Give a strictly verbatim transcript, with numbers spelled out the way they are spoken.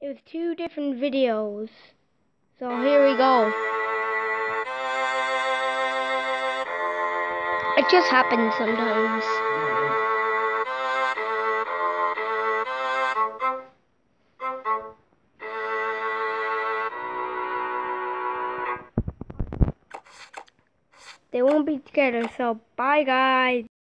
It was two different videos. So here we go. It just happens sometimes. They won't be together, so bye guys.